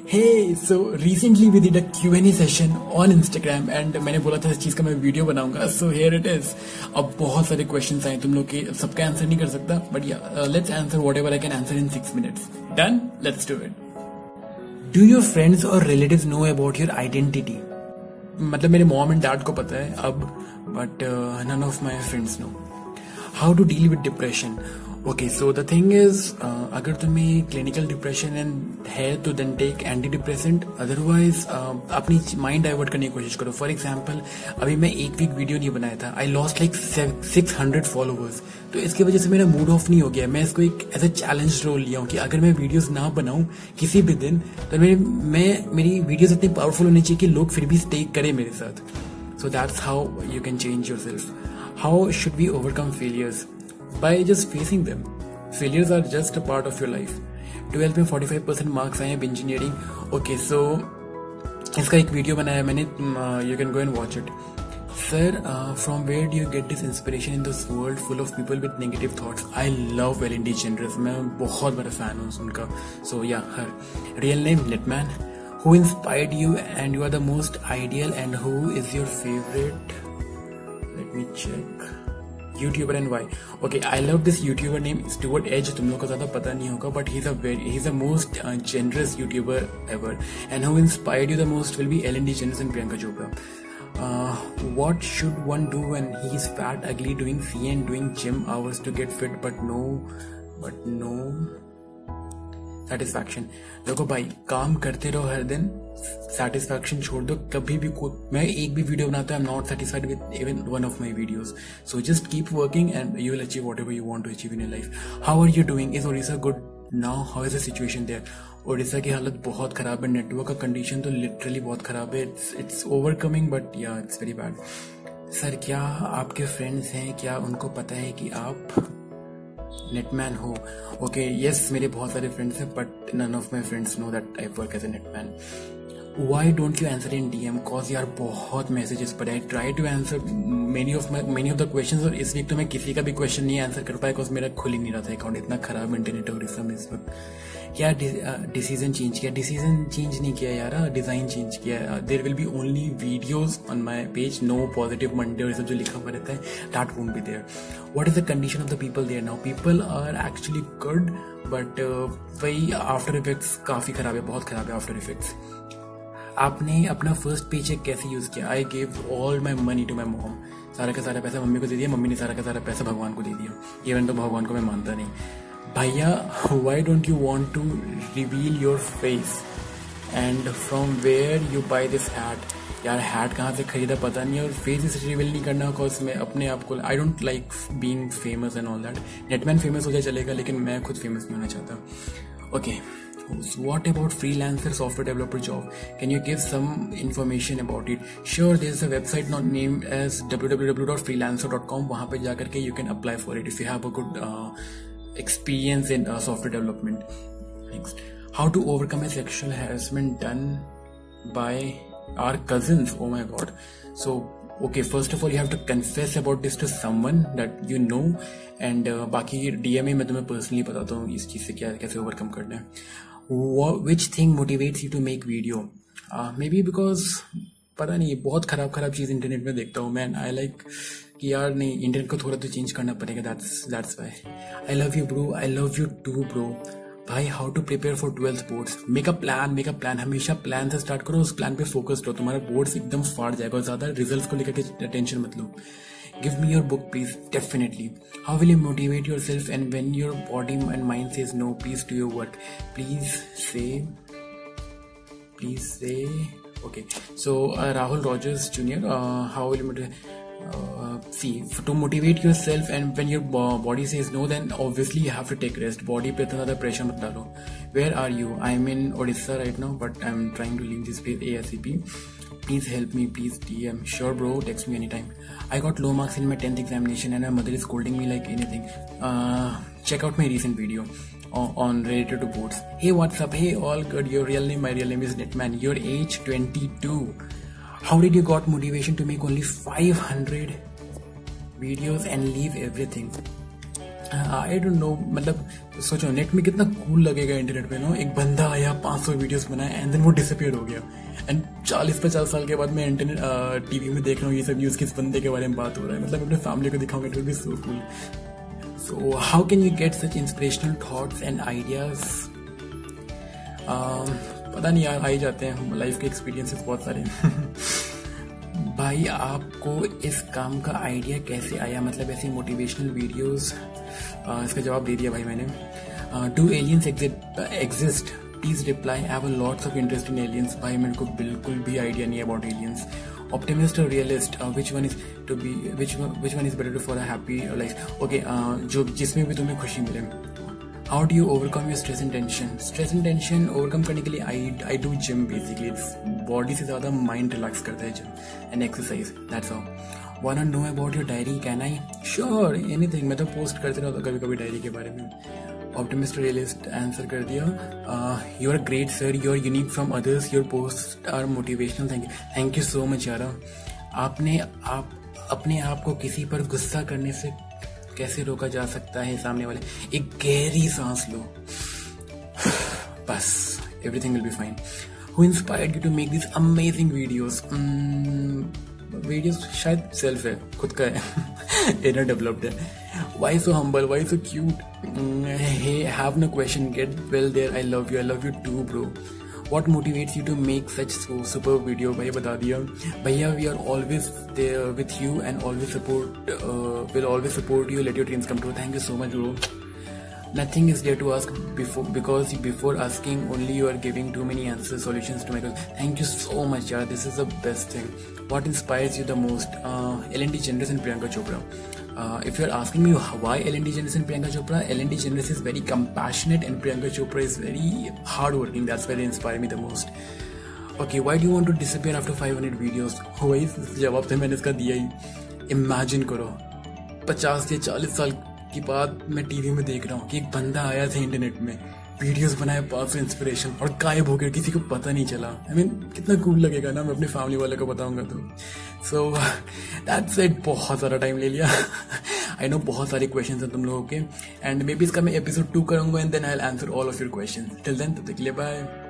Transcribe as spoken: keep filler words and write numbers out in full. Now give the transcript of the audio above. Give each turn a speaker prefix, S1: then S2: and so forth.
S1: Hey, so recently we did a Q and A session on Instagram and मैंने बोला था इस चीज का मैं वीडियो बनाऊंगा. So here it is. अब बहुत सारे questions आए तुम लोग के, सबका आंसर नहीं कर सकता, but yeah, uh, let's answer whatever I can answer in six minutes. Done? Let's do it. Do your friends or relatives know about your identity? मतलब मेरे mom and dad को पता है अब, but uh, none of my friends know. How to deal with depression? Okay, so the thing is, uh, अगर तुम्हें clinical depression and है तो then take antidepressant. Otherwise, uh, अपनी mind divert करने की कोशिश करो. For example, अभी मैं एक वीक वीडियो नहीं बनाया था. I lost like six hundred followers. तो इसकी वजह से मेरा मूड ऑफ नहीं हो गया. मैं इसको एक एज अ चैलेंज रोल लिया हूँ कि अगर मैं वीडियोस ना बनाऊं किसी भी दिन तो मेरी मैं मेरी वीडियोस इतनी पावरफुल होनी चाहिए कि लोग फिर भी स्टे करें मेरे साथ. So that's how you can change yourself. How should we overcome failures? By just facing them. Failures are just a part of your life. twelve में forty-five percent marks आए हैं engineering. Okay, so इसका एक video बनाया मैंने. You can go and watch it. Sir, uh, from where do you get this inspiration in this world full of people with negative thoughts? I love Ellen DeGeneres. मैं बहुत बड़ा fan हूँ उनका. So yeah, her real name Netman. Who inspired you and you are the most ideal and who is your favorite? Let me check. YouTuber and why? Okay, I love this YouTuber name Stuart Edge. तुम लोगों को ज़्यादा पता नहीं होगा, but he's a very he's the most uh, generous YouTuber ever. And who inspired you the most will be Ellen DeGeneres and Priyanka Chopra. Uh, what should one do when he's fat, ugly, doing C and doing gym hours to get fit, but no, but no satisfaction? देखो भाई, काम करते रहो हर दिन, satisfaction छोड़ दो. कभी भी को मैं एक भी वीडियो बनाता हूँ, I'm not satisfied with even one of my videos. So just keep working and you will achieve whatever you want to achieve in your life. How are you doing? Is Odisha good now? How is the situation there? Odisha की हालत बहुत खराब है. Network का condition तो literally बहुत खराब है. It's it's overcoming but yeah it's very bad. Sir, क्या आपके फ्रेंड्स हैं, क्या उनको पता है कि आप नेटमैन हो? ओके, यस, मेरे बहुत सारे फ्रेंड्स हैं but none of my friends know that I work as a Netman. Why don't you answer in D M? Cause यार बहुत मैसेजेस पड़े. I try to answer many of my many of the questions और इस week तो मैं किसी का भी क्वेश्चन नहीं आंसर कर पाया cause मेरा खुल ही नहीं रहा था अकाउंट. इतना खराब इंटरनेट है उड़ीसा में इस वक्त. क्या डिसीजन चेंज किया? डिसीजन चेंज नहीं किया यार, डिजाइन चेंज किया. There will be only videos on my page. No positive Monday और सब जो लिखा हुआ रहता है, that won't be there. What is the condition of the people there now? People are actually good but वही after effects काफी खराब है, बहुत खराब है आफ्टर इफेक्ट्स. आपने अपना फर्स्ट पे चेक कैसे यूज किया? I gave all my money to my mom. सारा का सारा पैसा मम्मी को दे दिया, मम्मी ने सारा का सारा पैसा भगवान को दे दिया. इवन तो भगवान को मैं मानता नहीं. भैया, why don't you want to reveal your face and from where you buy this hat? यार हैट कहाँ से खरीदा पता नहीं है और फेस इसे रिवील नहीं करना बिकॉज मैं अपने आप को I don't like being famous and all that. Netman famous हो जाए चलेगा लेकिन मैं खुद फेमस नहीं होना चाहता. Okay, what about freelancer software developer job? Can you give some information about it? Sure, there's a website not named as w w w dot freelancer dot com. वहाँ पे जाकर के you can apply for it if you have a good uh, experience in uh, software development. Next, how to overcome a sexual harassment done by our cousins? Oh my god. So okay, first of all you have to confess about this to someone that you know and uh, बाकी D M में मैं तुम्हें personally बताता हूँ इस चीज़ से क्या कैसे overcome करना है. Which thing motivates you to make video? Uh, maybe because पता नहीं, बहुत खराब खराब चीज़ इंटरनेट में देखता हूँ मैं. आई लाइक कि यार नहीं, इंटरनेट को थोड़ा तो चेंज करना पड़ेगा. That's that's why. I love you bro. I love you too bro. भाई, how to prepare for twelfth boards? Make a plan, make a plan. हमेशा प्लान से स्टार्ट करो, उस प्लान पे फोकस रहो. तुम्हारा बोर्ड्स एकदम फाड़ जाएगा और ज्यादा रिजल्ट्स को लेकर के टेंशन मत लो. Give me your book, please. Definitely. How will you motivate yourself and when your body and mind says no, please do your work. Please say, please say, okay. So, uh, Rahul Rogers Junior, uh, how will you motivate? Uh, see, to motivate yourself and when your body says no, then obviously you have to take rest. Body पे इतना ज़्यादा pressure मत डालो. Where are you? I'm in Odisha right now, but I'm trying to leave this place ASAP. Please help me, please D M. Sure bro, text me anytime. I got low marks in my tenth examination and my mother is scolding me like anything. Uh, check out my recent video on, on related to boards. Hey, what's up? Hey, all good. Your real name? My real name is Netman. Your age twenty-two. How did you got motivation to make only five hundred videos and leave everything? I don't know, मतलब सोचो net में कितना cool लगेगा internet पे no, एक बंदा आया पाँच सौ वीडियोस बनाया एंड देन वो डिसअपियर हो गया, एंड चालीस पचास साल के बाद मैं इंटरनेट टीवी में देख रहा हूँ ये सब न्यूज़, किस बंदे के बारे में बात हो रहा है, मतलब अपने फैमिली को दिखाऊंगा, it will be so cool. So how can you get such inspirational thoughts and ideas? पता नहीं यार, आ ही जाते हैं, लाइफ के एक्सपीरियंसेस बहुत सारे. भाई आपको इस काम का आइडिया कैसे आया, मतलब ऐसे मोटिवेशनल वीडियोस? इसका जवाब दे दिया भाई मैंने. Do aliens exist? Please reply. I have lots of interest in aliens. भाई मेरे को बिल्कुल भी आइडिया नहीं है अबाउट एलियंस. ऑप्टिमिस्ट और realist, which one is to be which which one is better for a happy life? Okay, जो जिसमें भी तुम्हें खुशी मिले. How do you overcome your stress and tension? Stress and tension overcome करने के लिए I I do gym. Basically it's body से ज़्यादा माइंड रिलैक्स करता है gym and exercise. That's all. Want to know about your diary? Can I? Sure, anything. मैं तो post करते रहता कभी कभी डायरी के बारे में. ऑप्टिमिस्ट रियलिस्ट आंसर कर दिया. You are great sir, you are unique from others, your post are motivational. Thank you thank you so much यारा. आपने आप अपने आप को किसी पर गुस्सा करने से कैसे रोका जा सकता है? सामने वाले, एक गहरी सांस लो, बस, everything will be fine. Who inspired you to make this amazing videos? Videos शायद सेल्फ है, खुद का है, इनर डेवलप्ड है. Why so humble? Why so cute? Hey, have no question. Get well there. I love you. I love you too, bro. What motivates you to make such so super video? भैया बता दिया. भैया, we are always there with you and always support. Uh, will always support you. Let your dreams come true. Thank you so much, bro. Nothing is there to ask before, because before asking only you are giving too many answers, solutions to my questions. Thank you so much, yaar. This is the best thing. What inspires you the most? Uh, Ellen DeGeneres and Priyanka Chopra. Uh, if you are asking me why Ellen DeGeneres and Priyanka Chopra, Ellen DeGeneres is very compassionate and Priyanka Chopra is very hardworking. That's why they inspire me the most. Okay, why do you want to disappear after five hundred videos? वही जवाब तो मैंने इसका दिया ही. Imagine करो, पचास या चालीस साल की बात मैं टीवी में देख रहा हूँ कि एक बंदा आया था इंटरनेट में, वीडियोस बनाए पाँच सौ इंस्पिरेशन, और गायब हो गया, किसी को पता नहीं चला. आई मीन कितना कूल लगेगा ना, मैं अपने फैमिली वाले को बताऊंगा तो. So that's it. बहुत सारा टाइम ले लिया. आई नो बहुत सारे क्वेश्चंस हैं तुम लोगों के, एंड मे बी इसका मैं एपिसोड टू करूंगा and then I will answer all of your questions. Till then, तब तक के लिए बाय.